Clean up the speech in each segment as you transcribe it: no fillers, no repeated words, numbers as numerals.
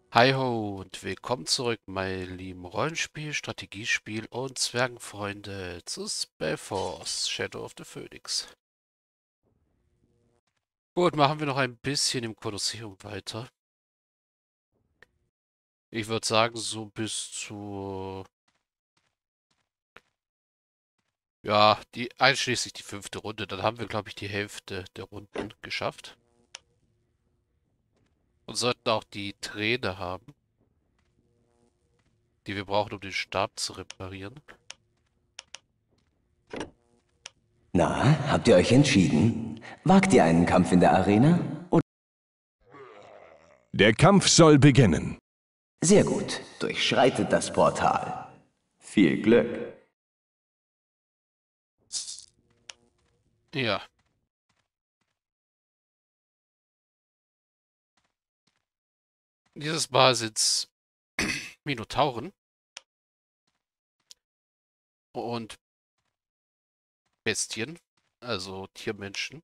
Hi ho und willkommen zurück, meine lieben Rollenspiel, Strategiespiel und Zwergenfreunde zu Spellforce Shadow of the Phoenix. Gut, machen wir noch ein bisschen im Kolosseum weiter. Ich würde sagen, so bis zu, ja, einschließlich die 5. Runde. Dann haben wir, glaube ich, die Hälfte der Runden geschafft. Und sollten auch die Träne haben, die wir brauchen, um den Stab zu reparieren. Na, habt ihr euch entschieden? Wagt ihr einen Kampf in der Arena? Oder Der Kampf soll beginnen. sehr gut, durchschreitet das Portal. Viel Glück. Ja, dieses Mal sind's Minotauren und Bestien, also Tiermenschen.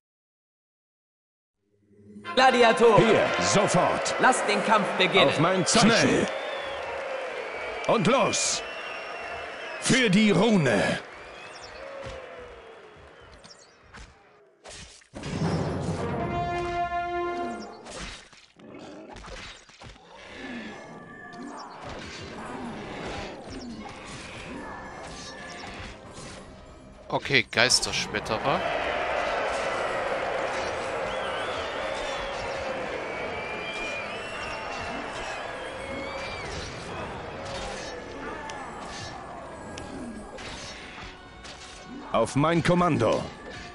Gladiator, Hier, sofort. lasst den Kampf beginnen. Auf mein Zeichen. Schnell. Und los. Für die Rune. Okay, Geisterschmetterer. Auf mein Kommando.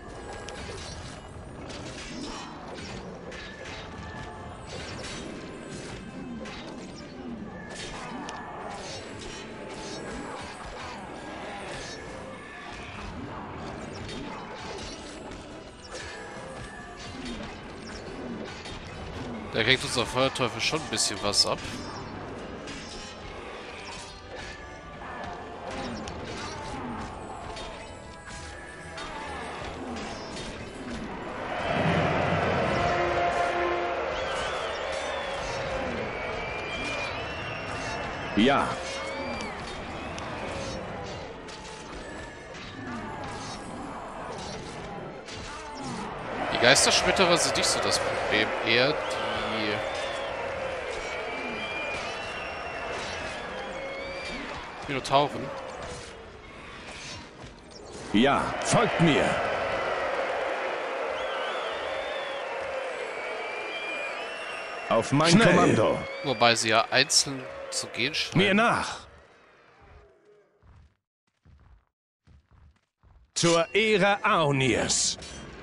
Da kriegt unser Feuerteufel schon ein bisschen was ab. Ja. Die Geisterschmetterer sind nicht so das Problem. Eher die Minotauren. Ja, folgt mir. Auf mein Schnell. Kommando. Wobei sie ja einzeln zu gehen Mir scheinen. nach. Zur Ehre Aunirs.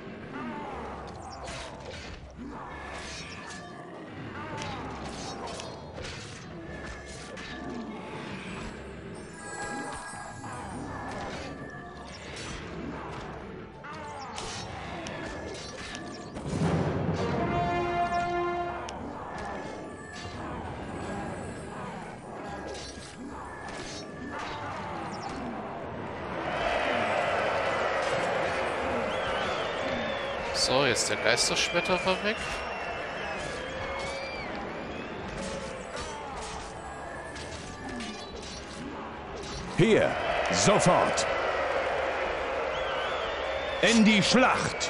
So, jetzt der Geisterschmetterer weg. Hier, sofort. In die Schlacht.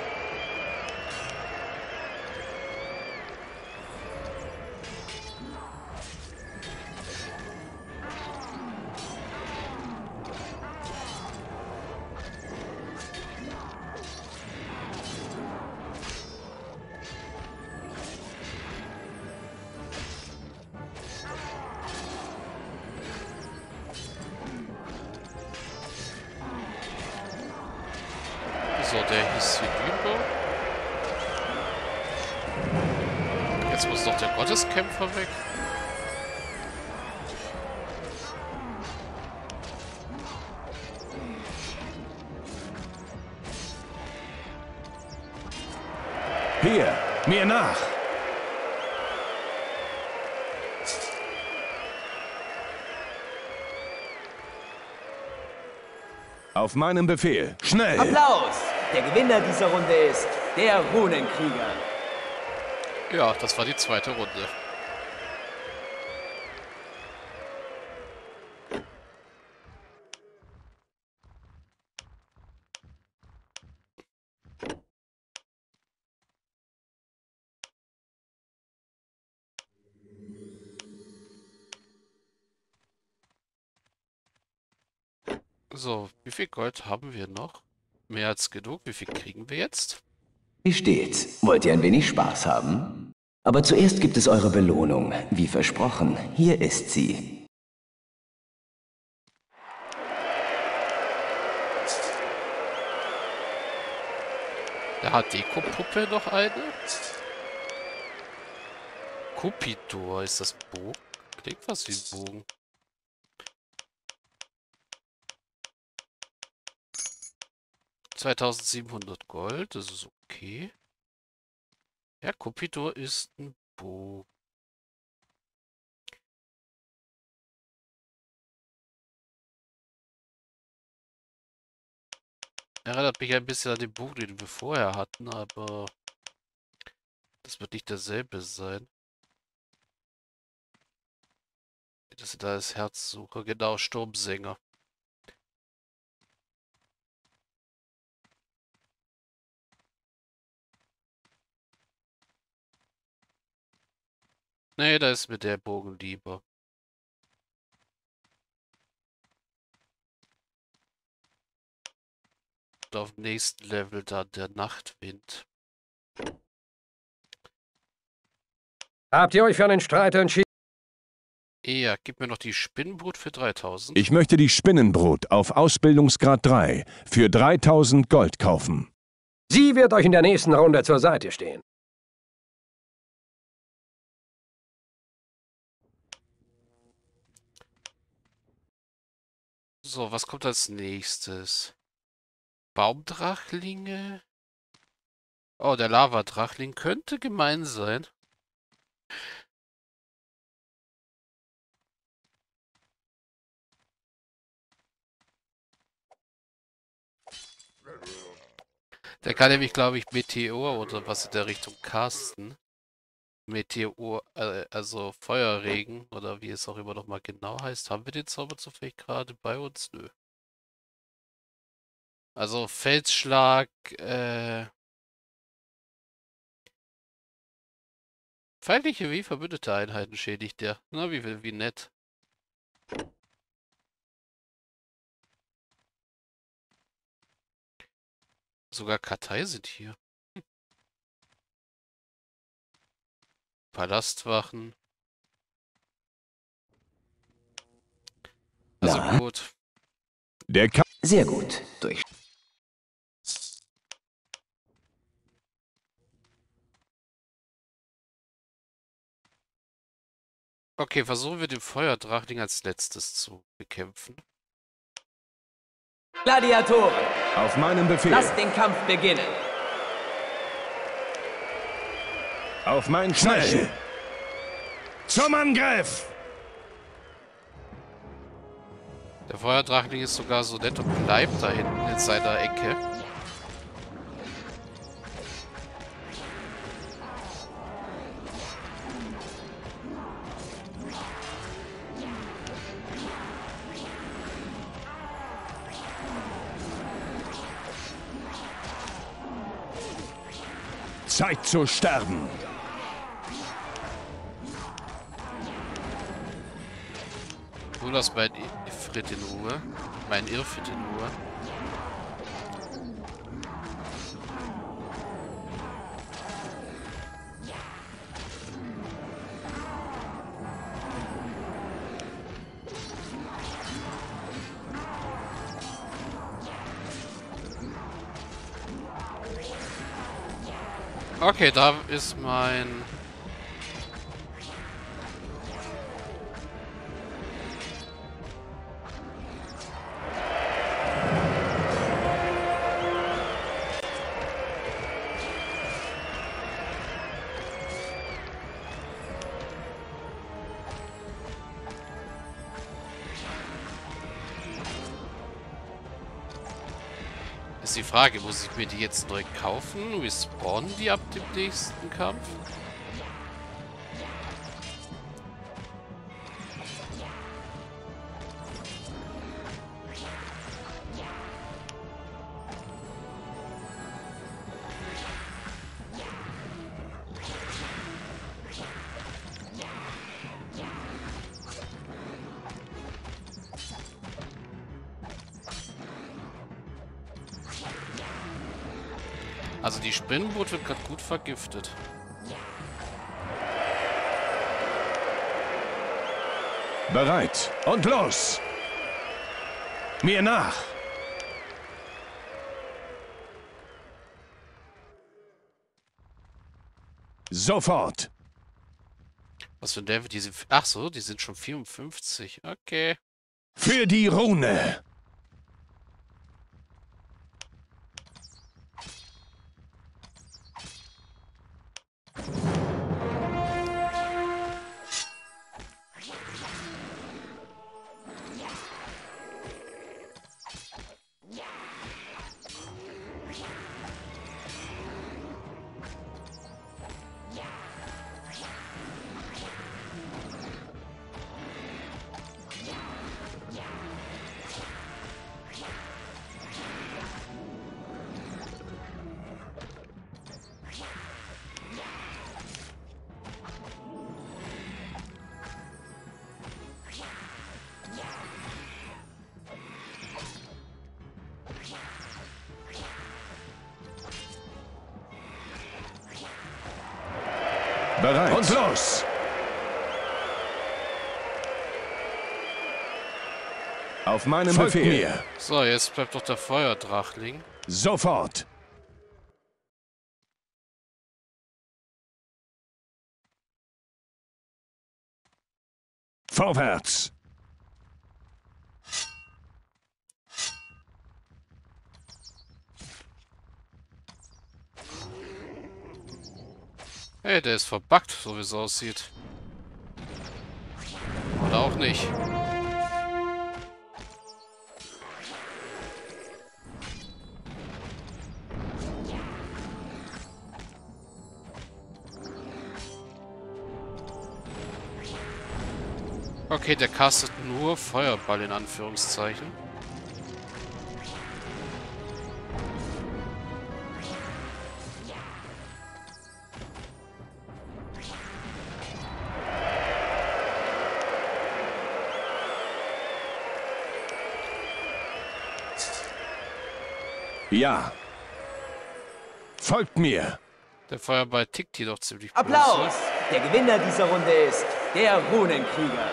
So, der hieß Hydrimbo. Jetzt muss noch der Gotteskämpfer weg. Hier, mir nach. Auf meinen Befehl. Schnell. Applaus! Der Gewinner dieser Runde ist der Runenkrieger. Ja, das war die 2. Runde. So, wie viel Gold haben wir noch? Mehr als genug. Wie viel kriegen wir jetzt? Wie steht's? Wollt ihr ein wenig Spaß haben? Aber zuerst gibt es eure Belohnung, wie versprochen. Hier ist sie. Der hat Deko-Puppe noch eine? Cupitor, ist das Bogen? Klingt was wie ein Bogen. $2700 Gold, das ist okay. Ja, Cupitor ist ein Bogen. Erinnert mich ein bisschen an den Bogen, den wir vorher hatten, aber das wird nicht derselbe sein. Das sind alles Herzsucher, genau, Sturmsänger. Nee, da ist mir der Bogen lieber. Und auf dem nächsten Level dann der Nachtwind. Habt ihr euch für einen Streit entschieden? Ja, gib mir noch die Spinnenbrut für 3000. Ich möchte die Spinnenbrut auf Ausbildungsgrad 3 für 3000 Gold kaufen. Sie wird euch in der nächsten Runde zur Seite stehen. So, was kommt als nächstes? Baumdrachlinge? Oh, der Lavadrachling könnte gemein sein. Der kann nämlich, glaube ich, Meteor oder was in der Richtung casten. Meteor, also Feuerregen oder wie es auch immer noch mal genau heißt. Haben wir den Zauber zufällig gerade bei uns? Nö. Also Felsschlag, feindliche wie verbündete Einheiten schädigt der. Na, wie nett. Sogar Kartei sind hier. Palastwachen. Also Na? gut. Der Kampf Sehr gut. Durch. Okay, versuchen wir den Feuerdrachling als letztes zu bekämpfen. Gladiatoren, auf meinen Befehl. lasst den Kampf beginnen. Auf mein Zeichen. Zum Angriff! Der Feuerdrachling ist sogar so nett und bleibt da hinten in seiner Ecke. Zeit zu sterben. Du lass mein Ifrit in Ruhe. Mein Irrfit in Ruhe. Okay, da ist mein... Ist die Frage, muss ich mir die jetzt neu kaufen? Respawnen die ab dem nächsten Kampf? Also die Spinnenbrut wird gerade gut vergiftet. Bereit. Und los! Mir nach! Sofort! Was für ein Level? Die sind. Ach so, die sind schon 54. Okay. Für die Rune! Bereit. Und los! Auf meinen Befehl. Mir. So, jetzt bleibt doch der Feuerdrachling. Sofort! Vorwärts! Hey, der ist verbuggt, so wie es aussieht. Oder auch nicht. Okay, der castet nur Feuerball in Anführungszeichen. Ja. Folgt mir. Der Feuerball tickt jedoch ziemlich böse. Applaus! Der Gewinner dieser Runde ist der Runenkrieger.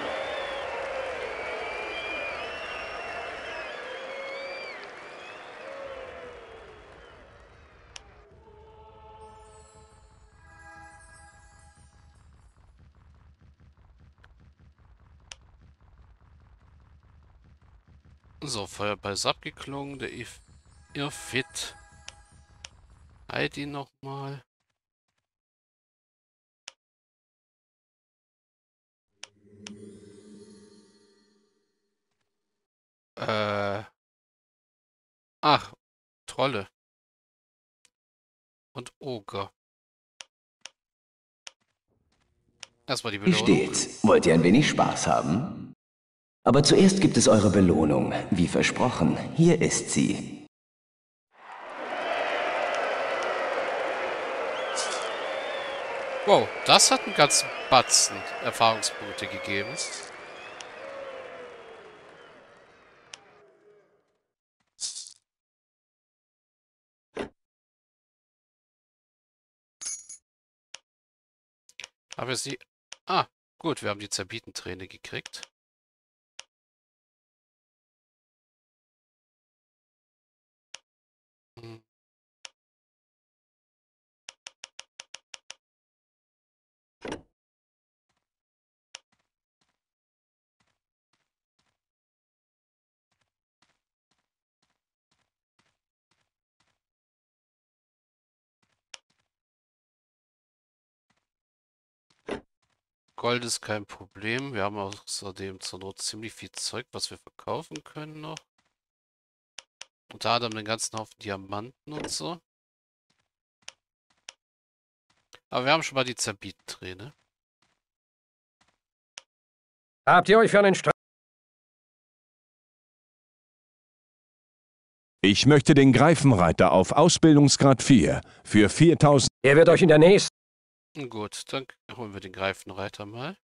So, Feuerball ist abgeklungen. Der Irrfit. Halt ihn nochmal. Ach, Trolle. Und Oger. Erstmal die Wie Belohnung. steht's? Wollt ihr ein wenig Spaß haben? Aber zuerst gibt es eure Belohnung. Wie versprochen, hier ist sie. Wow, das hat einen ganzen Batzen Erfahrungspunkte gegeben. Aber sie... Ah, gut, wir haben die Zerbitenträne gekriegt. Hm. Gold ist kein Problem. Wir haben außerdem zur Not ziemlich viel Zeug, was wir verkaufen können noch. Unter anderem den ganzen Haufen Diamanten und so. Aber wir haben schon mal die Zerbitenträne. Habt ihr euch für einen Streit... Ich möchte den Greifenreiter auf Ausbildungsgrad 4 für 4000... Er wird euch in der nächsten... Gut, dann holen wir den Greifenreiter mal.